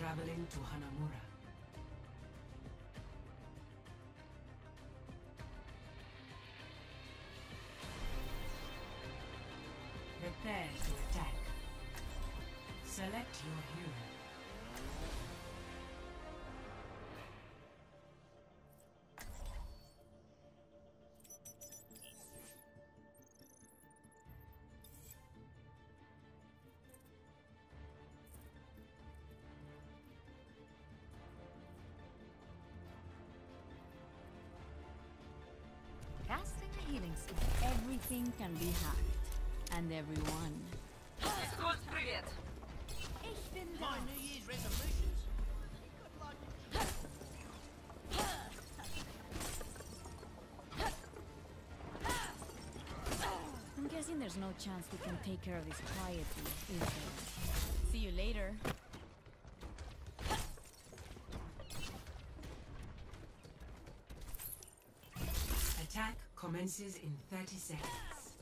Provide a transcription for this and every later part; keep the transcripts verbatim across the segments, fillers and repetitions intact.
Traveling to Hanamura. Prepare to attack. Select your hero. Casting a healing spell. Everything can be hacked. And everyone. Привет! Ich bin My da. New Year's resolutions? I'm guessing there's no chance we can take care of this quietly, is there? See you later. Attack commences in thirty seconds.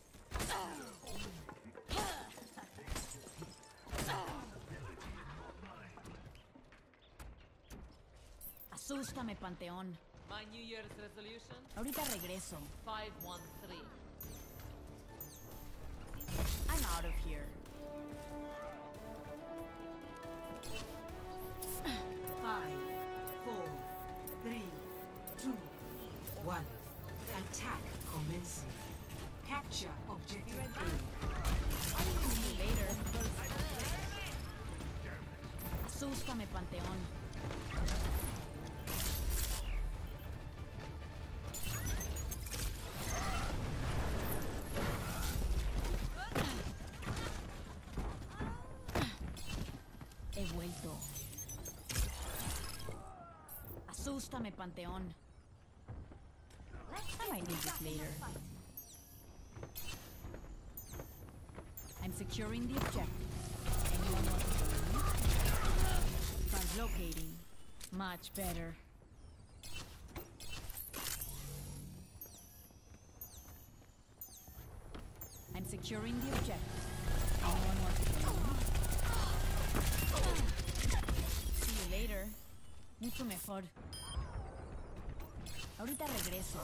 Asústame, Panteón. My New Year's resolution? Ahorita regreso. five one three. I'm out of here. Five, four, three, two, one. Attack commencing. Capture objective A. See you later. Asústame, Panteón. He vuelto. Asústame, Panteón. I might need this later. I'm securing the objective. Anyone want to join me? Translocating. Much better. I'm securing the objective. Anyone want to join me? See you later. Mucho mejor. Ahorita regreso.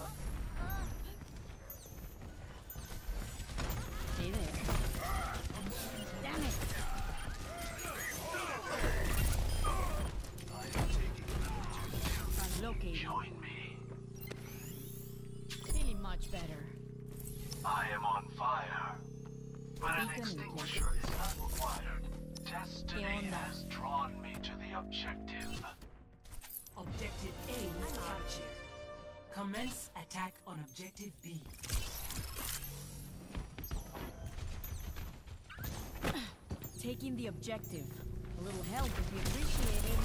Hey there. Damn it. Translocating. Join me. Feeling much better. I am on fire. But an Beacon extinguisher is not required. Destiny ¿Qué onda? has drawn me to the objective. Objective A is captured. Commence attack on objective B. Taking the objective. A little help would be appreciated.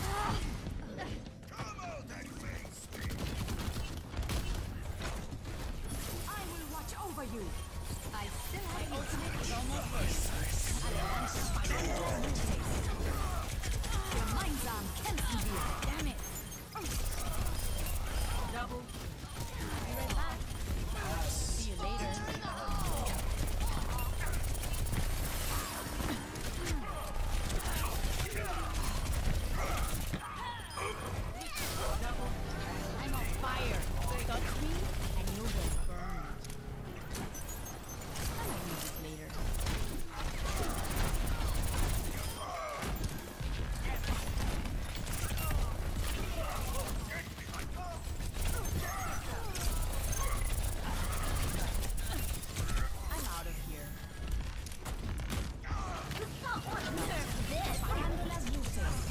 I will watch over you. I still have my ultimate is almost ready. I launch my own moves. Your mind's on Kenton view. Damn it. Double. Be right back. See you later. Double. I'm on fire. Touch me and you will burn. I might need this later. I'm out of here. Apagando las luces.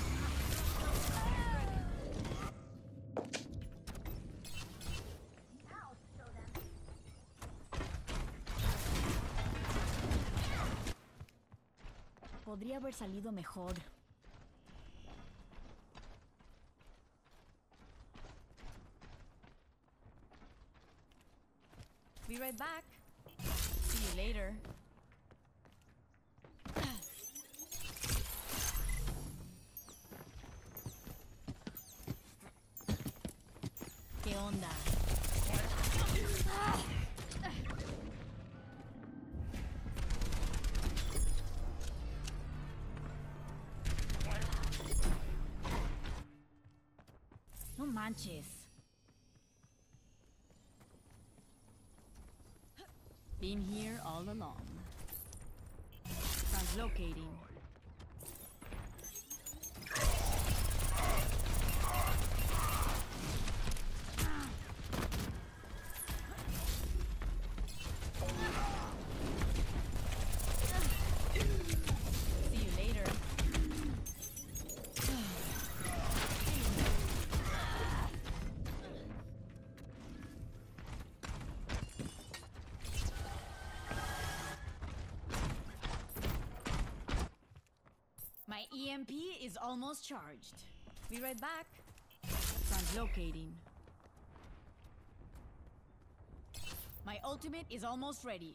Podría haber salido mejor. Be right back. See you later. ¿Qué onda? No manches. Been here all along. Translocating. See you later. My E M P is almost charged. Be right back. Translocating. My ultimate is almost ready.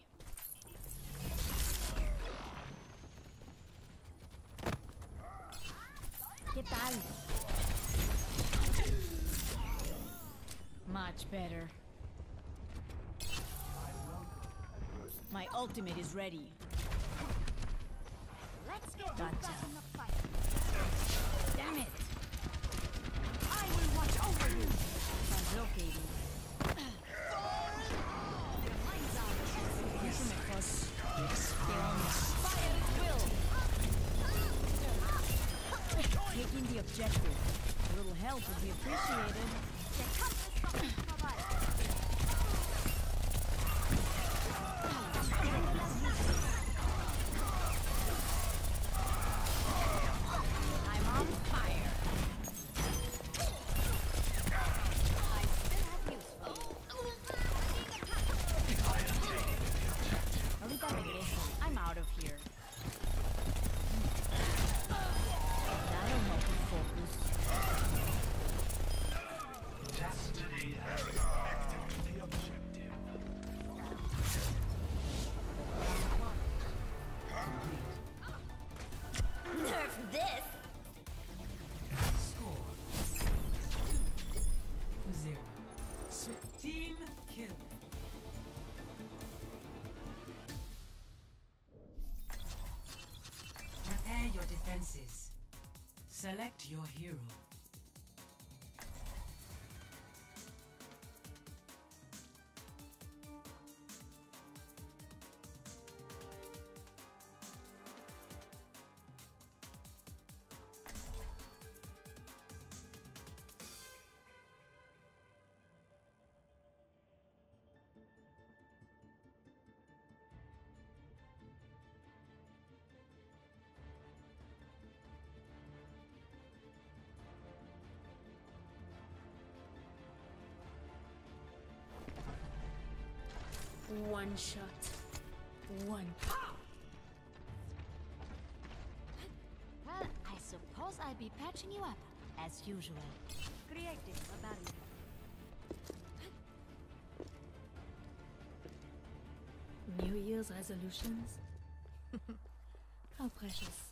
¿Qué tal? Much better. My ultimate is ready. Let's get Gotcha. back in the fight. Damn it! I will watch over you. Translocating. Your mind's on. Déjame cos. Te amo. Fire at will. Taking the objective. A little help would be appreciated. The compass of the provide. I'm on fire. I still have use for you. Ahorita regreso. I'm out of here. That'll help you focus. Destiny has activated the objective. Nerf this. Score. Zero. Team kill. Prepare your defenses. Select your hero. One shot. One. Well, I suppose I'll be patching you up, as usual. Creating a barrier. New Year's resolutions? How precious.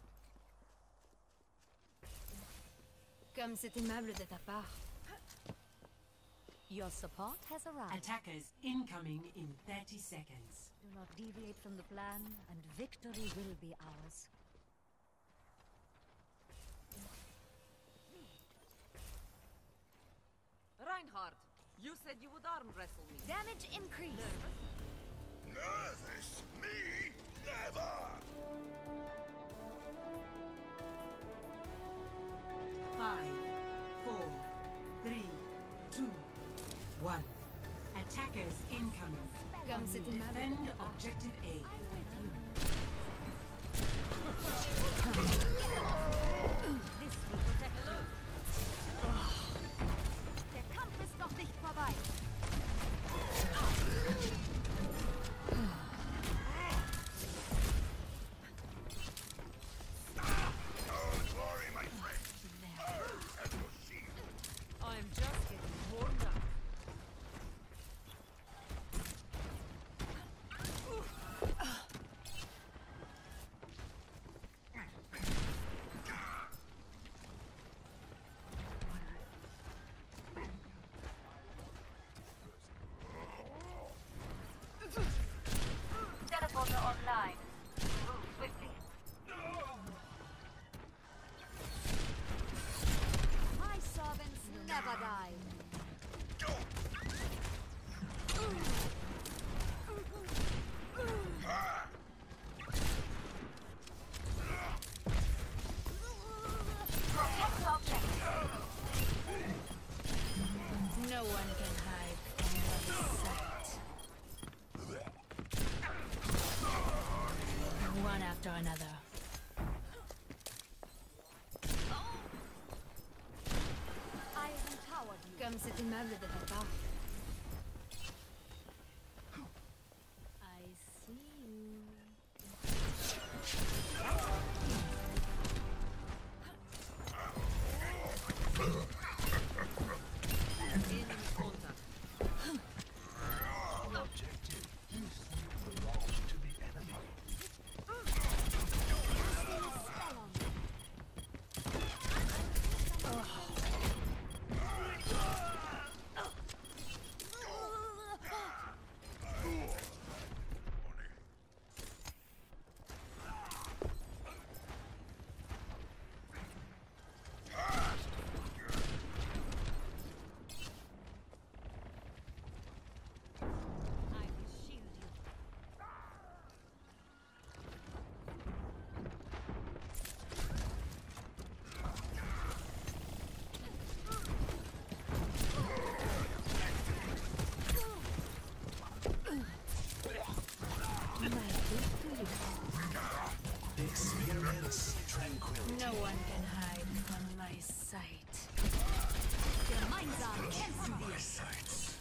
Comme c'est aimable de ta part. Your support has arrived. Attackers incoming in thirty seconds. Do not deviate from the plan, and victory will be ours. Reinhardt, you said you would arm wrestle me. Damage increase. Nervous? Me? Never! Five, four, three, two, one. Attackers incoming. Comme c'est aimable Defend de ta part. objective A. This will protect you. Der Kampf ist noch nicht vorbei. Don't worry, my friend. As your shield. I'm just getting warmed up. Teleporter online. Move quickly. My servants never die. No one can hide from my sight. One after another. I empowered you. Comme cet immeuble de ta part. I see you. Enemy contact. Objective belong to the enemy. I will shield you. Experience tranquility. No one can hide from my sight. Gemeinsam kämpfen wir. Sights.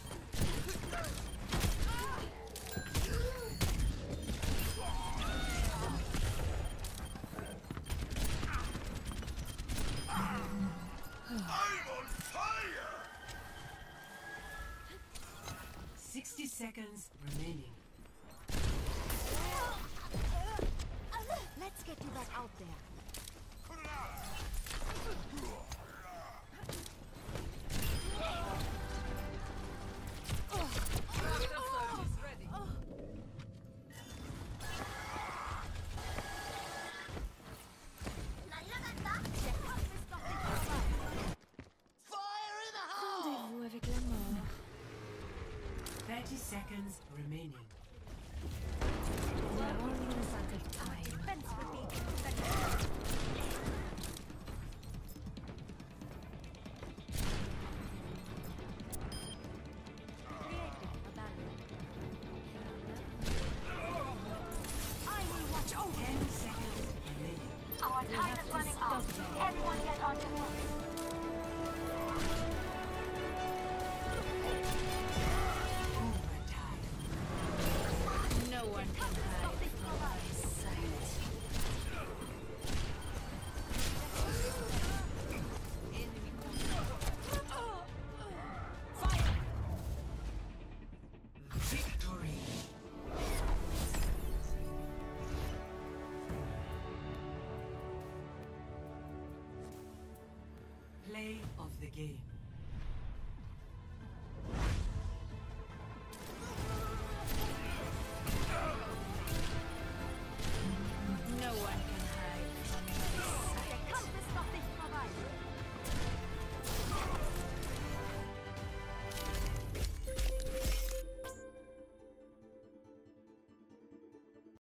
I'm on fire! sixty seconds remaining. Let's get you back out there. Put it out! After surge is ready. Rendez-vous avec la mort. thirty seconds remaining. We're only in a matter of time. Defense would be better. Creating a barrier. I will watch over you. ten seconds remaining. Our time is running out. Everyone get on your feet. Overtime. No one can hide from my sight. Enemy contact. Victory. Play of the game.